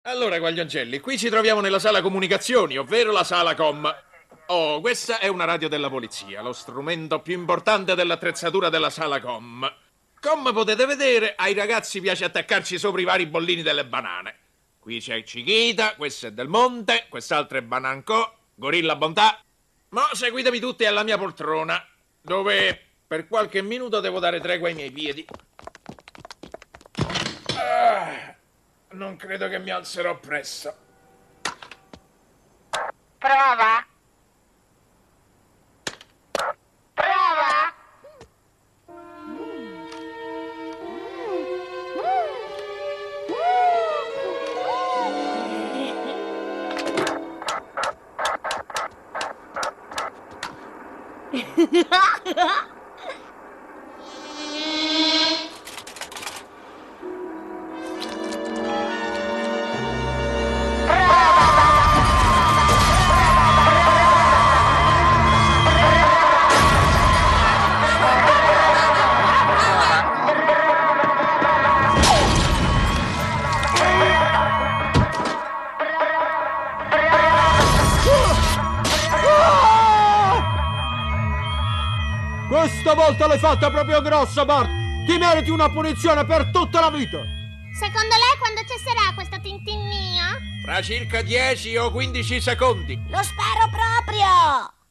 Allora, Guaglioncelli, qui ci troviamo nella sala comunicazioni, ovvero la sala com. Oh, questa è una radio della polizia, lo strumento più importante dell'attrezzatura della sala com. Come potete vedere, ai ragazzi piace attaccarci sopra i vari bollini delle banane. Qui c'è Cichita, questo è Del Monte, quest'altro è Bananco, Gorilla Bontà. Ma seguitemi tutti alla mia poltrona, dove per qualche minuto devo dare tregua ai miei piedi. Non credo che mi alzerò presto. Prova. Prova. Questa volta l'hai fatta proprio grossa, Bart! Ti meriti una punizione per tutta la vita! Secondo lei quando cesserà questo tintinnio? Fra circa 10 o 15 secondi. Lo spero proprio!